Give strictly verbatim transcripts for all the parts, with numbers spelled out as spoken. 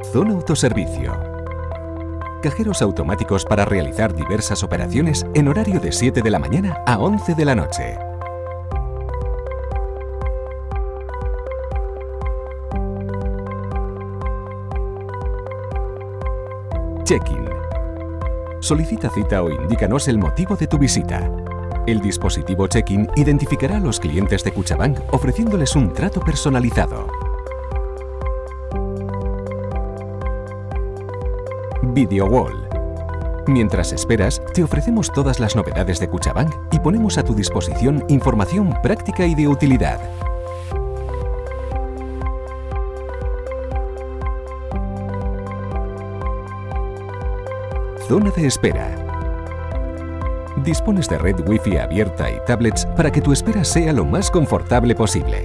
Zona Autoservicio. Cajeros automáticos para realizar diversas operaciones en horario de siete de la mañana a once de la noche. Check-in. Solicita cita o indícanos el motivo de tu visita. El dispositivo Check-in identificará a los clientes de Kutxabank ofreciéndoles un trato personalizado. Video Wall. Mientras esperas, te ofrecemos todas las novedades de Kutxabank y ponemos a tu disposición información práctica y de utilidad. Zona de espera. Dispones de red Wi-Fi abierta y tablets para que tu espera sea lo más confortable posible.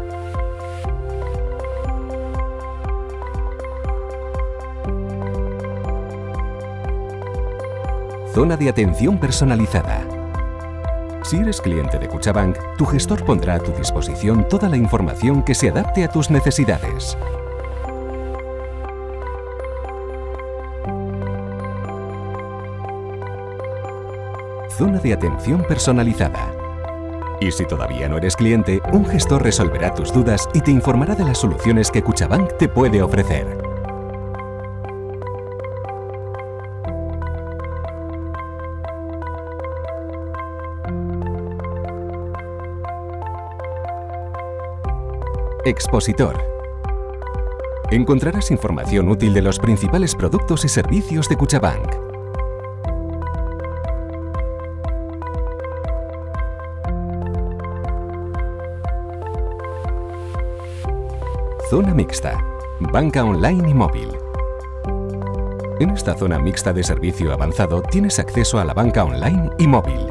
Zona de atención personalizada. Si eres cliente de Kutxabank, tu gestor pondrá a tu disposición toda la información que se adapte a tus necesidades. Zona de atención personalizada. Y si todavía no eres cliente, un gestor resolverá tus dudas y te informará de las soluciones que Kutxabank te puede ofrecer. Expositor. Encontrarás información útil de los principales productos y servicios de Kutxabank. Zona mixta. Banca online y móvil. En esta zona mixta de servicio avanzado tienes acceso a la banca online y móvil.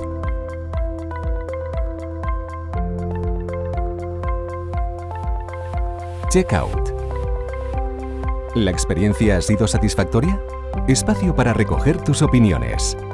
Checkout. ¿La experiencia ha sido satisfactoria? Espacio para recoger tus opiniones.